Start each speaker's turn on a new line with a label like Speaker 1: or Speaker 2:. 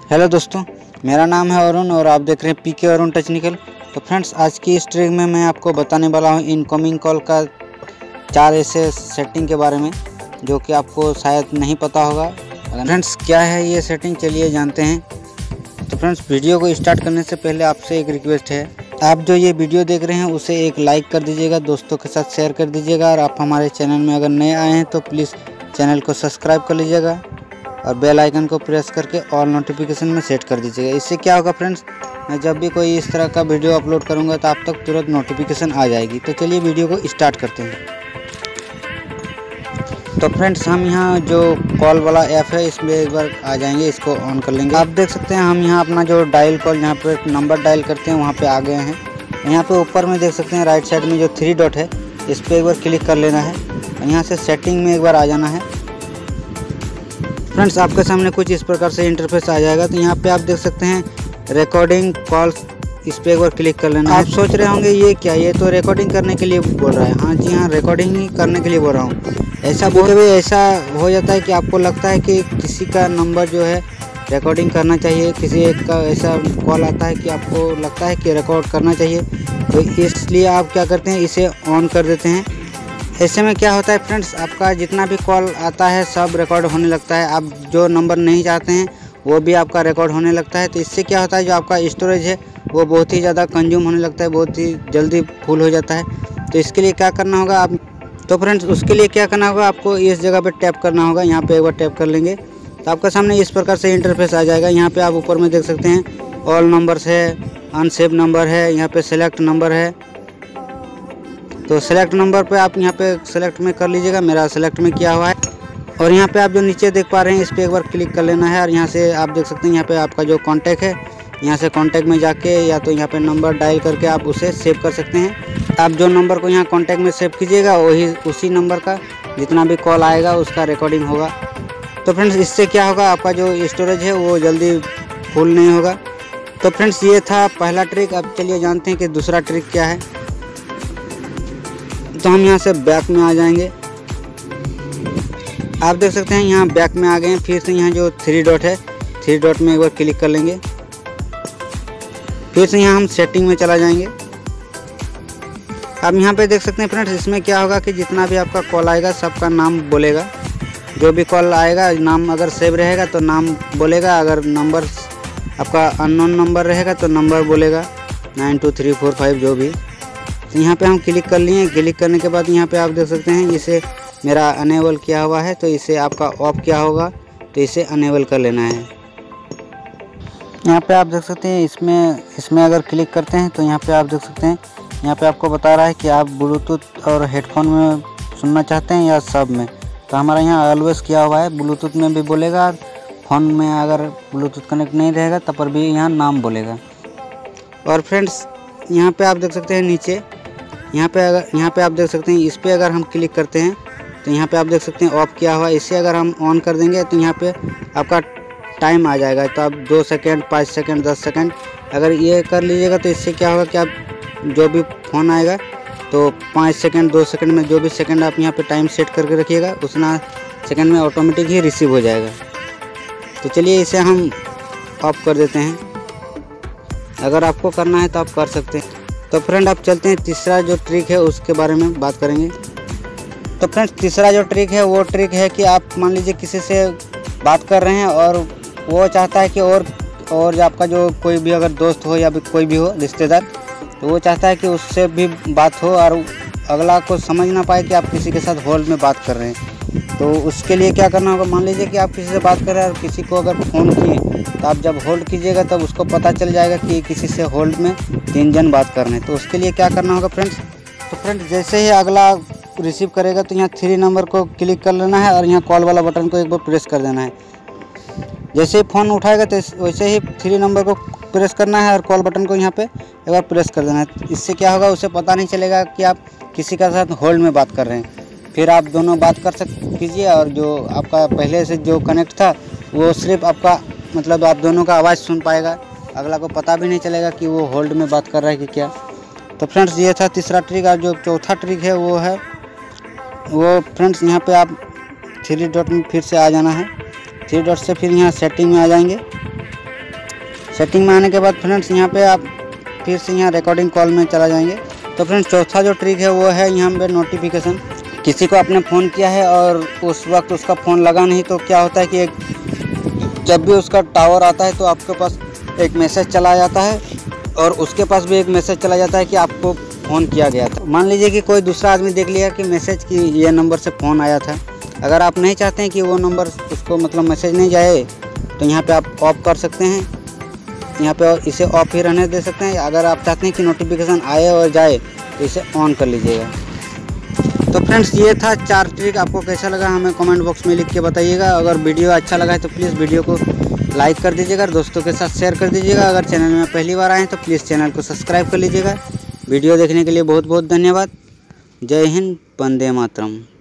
Speaker 1: Hello दोस्तों, मेरा नाम है अरुण और आप देख रहे हैं पीके अरुण टेक्निकल। तो फ्रेंड्स, आज की इस ट्रिक में मैं आपको बताने वाला हूं इनकमिंग कॉल का 4 ऐसे सेटिंग के बारे में जो कि आपको शायद नहीं पता होगा। फ्रेंड्स, क्या है ये सेटिंग, चलिए जानते हैं। तो फ्रेंड्स, वीडियो को स्टार्ट करने से पहले आपसे एक रिक्वेस्ट है, आप जो ये वीडियो देख रहे हैं उसे एक लाइक कर दीजिएगा, दोस्तों के साथ शेयर कर दीजिएगा और आप हमारे चैनल में अगर नए आए हैं तो प्लीज़ चैनल को सब्सक्राइब कर लीजिएगा और बेल आइकन को प्रेस करके ऑल नोटिफिकेशन में सेट कर दीजिएगा। इससे क्या होगा फ्रेंड्स, मैं जब भी कोई इस तरह का वीडियो अपलोड करूंगा तो आप तक तुरंत नोटिफिकेशन आ जाएगी। तो चलिए वीडियो को स्टार्ट करते हैं। तो फ्रेंड्स, हम यहाँ जो कॉल वाला ऐप है इसमें एक बार आ जाएंगे, इसको ऑन कर लेंगे। आप देख सकते हैं हम यहाँ अपना जो डायल कॉल जहाँ पे नंबर डायल करते हैं वहाँ पे आ गए हैं। यहाँ पे ऊपर में देख सकते हैं राइट साइड में जो 3 डॉट है इस पर एक बार क्लिक कर लेना है। यहाँ से सेटिंग में एक बार आ जाना है। फ्रेंड्स, आपके सामने कुछ इस प्रकार से इंटरफेस आ जाएगा। तो यहाँ पे आप देख सकते हैं रिकॉर्डिंग कॉल्स, इस पर एक बार क्लिक कर लेना है। आप सोच रहे होंगे ये क्या, ये तो रिकॉर्डिंग करने के लिए बोल रहा है। हाँ जी हाँ, रिकॉर्डिंग ही करने के लिए बोल रहा हूँ। ऐसा बोलते हुए ऐसा हो जाता है कि आपको लगता है कि किसी का नंबर जो है रिकॉर्डिंग करना चाहिए, किसी एक का ऐसा कॉल आता है कि आपको लगता है कि रिकॉर्ड करना चाहिए, तो इसलिए आप क्या करते हैं, इसे ऑन कर देते हैं। ऐसे में क्या होता है फ्रेंड्स, आपका जितना भी कॉल आता है सब रिकॉर्ड होने लगता है। आप जो नंबर नहीं चाहते हैं वो भी आपका रिकॉर्ड होने लगता है। तो इससे क्या होता है, जो आपका स्टोरेज है वो बहुत ही ज़्यादा कंज्यूम होने लगता है, बहुत ही जल्दी फुल हो जाता है। तो इसके लिए क्या करना होगा आप, तो फ्रेंड्स उसके लिए क्या करना होगा, आपको इस जगह पे टैप करना होगा। यहाँ पे एक बार टैप कर लेंगे तो आपके सामने इस प्रकार से इंटरफेस आ जाएगा। यहाँ पे आप ऊपर में देख सकते हैं ऑल नंबर्स है, अनसेव नंबर है, यहाँ पे सेलेक्ट नंबर है। तो सेलेक्ट नंबर पे आप यहाँ पे सेलेक्ट में कर लीजिएगा, मेरा सेलेक्ट में किया हुआ है। और यहाँ पे आप जो नीचे देख पा रहे हैं इस पर एक बार क्लिक कर लेना है। और यहाँ से आप देख सकते हैं यहाँ पे आपका जो कॉन्टैक्ट है, यहाँ से कॉन्टैक्ट में जाके या तो यहाँ पे नंबर डायल करके आप उसे सेव कर सकते हैं। आप जो नंबर को यहाँ कॉन्टैक्ट में सेव कीजिएगा वही उसी नंबर का जितना भी कॉल आएगा उसका रिकॉर्डिंग होगा। तो फ्रेंड्स, इससे क्या होगा, आपका जो स्टोरेज है वो जल्दी फुल नहीं होगा। तो फ्रेंड्स, ये था पहला ट्रिक। अब चलिए जानते हैं कि दूसरा ट्रिक क्या है। तो हम यहाँ से बैक में आ जाएंगे। आप देख सकते हैं यहाँ बैक में आ गए हैं। फिर से यहाँ जो 3 डॉट है 3 डॉट में एक बार क्लिक कर लेंगे। फिर से यहाँ हम सेटिंग में चला जाएंगे। अब यहाँ पे देख सकते हैं फ्रेंड्स, इसमें क्या होगा कि जितना भी आपका कॉल आएगा सबका नाम बोलेगा। जो भी कॉल आएगा नाम अगर सेव रहेगा तो नाम बोलेगा, अगर नंबर आपका अननोन नंबर रहेगा तो नंबर बोलेगा 92345 जो भी। तो यहाँ पे हम क्लिक कर लिए। क्लिक करने के बाद यहाँ पे आप देख सकते हैं इसे मेरा अनेबल किया हुआ है, तो इसे आपका ऑफ किया होगा तो इसे अनेबल कर लेना है। यहाँ पे आप देख सकते हैं इसमें अगर क्लिक करते हैं तो यहाँ पे आप देख सकते हैं यहाँ पे आपको बता रहा है कि आप ब्लूटूथ और हेडफोन में सुनना चाहते हैं या सब में। तो हमारा यहाँ ऑलवेज किया हुआ है, ब्लूटूथ में भी बोलेगा, फ़ोन में अगर ब्लूटूथ कनेक्ट नहीं रहेगा तब पर भी यहाँ नाम बोलेगा। और फ्रेंड्स, यहाँ पे आप देख सकते हैं नीचे यहाँ पे आप देख सकते हैं इस पर अगर हम क्लिक करते हैं तो यहाँ पे आप देख सकते हैं ऑफ किया हुआ है। इसे अगर हम ऑन कर देंगे तो यहाँ पे आपका टाइम आ जाएगा। तो आप 2 सेकंड, 5 सेकंड, 10 सेकंड अगर ये कर लीजिएगा तो इससे क्या होगा कि आप जो भी फ़ोन आएगा तो 5 सेकंड, 2 सेकंड में जो भी सेकंड आप यहाँ पे टाइम सेट करके रखिएगा उतना सेकंड में ऑटोमेटिक ही रिसीव हो जाएगा। तो चलिए इसे हम ऑफ कर देते हैं। अगर आपको करना है तो आप कर सकते हैं। तो फ्रेंड, आप चलते हैं तीसरा जो ट्रिक है उसके बारे में बात करेंगे। तो फ्रेंड्स, तीसरा जो ट्रिक है वो ट्रिक है कि आप मान लीजिए किसी से बात कर रहे हैं और वो चाहता है कि और आपका जो कोई भी अगर दोस्त हो या कोई भी हो रिश्तेदार, तो वो चाहता है कि उससे भी बात हो और अगला को समझ ना पाए कि आप किसी के साथ होल्ड में बात कर रहे हैं। तो उसके लिए क्या करना होगा, मान लीजिए कि आप किसी से बात कर रहे हैं और किसी को अगर फ़ोन किए तो आप जब होल्ड कीजिएगा तब उसको पता चल जाएगा कि किसी से होल्ड में 3 जन बात कर रहे हैं। तो उसके लिए क्या करना होगा फ्रेंड्स, तो फ्रेंड्स जैसे ही अगला रिसीव करेगा तो यहाँ 3 नंबर को क्लिक कर लेना है और यहाँ कॉल वाला बटन को एक बार प्रेस कर देना है। जैसे ही फ़ोन उठाएगा तो वैसे ही 3 नंबर को प्रेस करना है और कॉल बटन को यहाँ पे एक बार प्रेस कर देना है। इससे क्या होगा, उसे पता नहीं चलेगा कि आप किसी के साथ होल्ड में बात कर रहे हैं। फिर आप दोनों बात कर कीजिए और जो आपका पहले से जो कनेक्ट था वो सिर्फ आपका मतलब आप दोनों का आवाज़ सुन पाएगा, अगला को पता भी नहीं चलेगा कि वो होल्ड में बात कर रहा है कि क्या। तो फ्रेंड्स, ये था तीसरा ट्रिक। और जो चौथा ट्रिक है वो फ्रेंड्स यहाँ पे आप 3 डॉट में फिर से आ जाना है। 3 डॉट से फिर यहाँ सेटिंग में आ जाएंगे। सेटिंग में आने के बाद फ्रेंड्स यहाँ पे आप फिर से यहाँ रिकॉर्डिंग कॉल में चला जाएंगे। तो फ्रेंड्स चौथा जो ट्रिक है वो है यहाँ पे नोटिफिकेशन। किसी को आपने फ़ोन किया है और उस वक्त उसका फ़ोन लगा नहीं, तो क्या होता है कि जब भी उसका टावर आता है तो आपके पास एक मैसेज चला जाता है और उसके पास भी एक मैसेज चला जाता है कि आपको फ़ोन किया गया था। मान लीजिए कि कोई दूसरा आदमी देख लिया कि मैसेज की ये नंबर से फ़ोन आया था। अगर आप नहीं चाहते हैं कि वो नंबर उसको मतलब मैसेज नहीं जाए, तो यहाँ पे आप ऑफ कर सकते हैं। यहाँ पे इसे ऑफ ही रहने दे सकते हैं। अगर आप चाहते हैं कि नोटिफिकेशन आए और जाए तो इसे ऑन कर लीजिएगा। तो फ्रेंड्स ये था 4 ट्रिक। आपको कैसा लगा हमें कमेंट बॉक्स में लिख के बताइएगा। अगर वीडियो अच्छा लगा है तो प्लीज़ वीडियो को लाइक कर दीजिएगा, दोस्तों के साथ शेयर कर दीजिएगा। अगर चैनल में पहली बार आए हैं तो प्लीज़ चैनल को सब्सक्राइब कर लीजिएगा। वीडियो देखने के लिए बहुत बहुत धन्यवाद। जय हिंद, वंदे मातरम।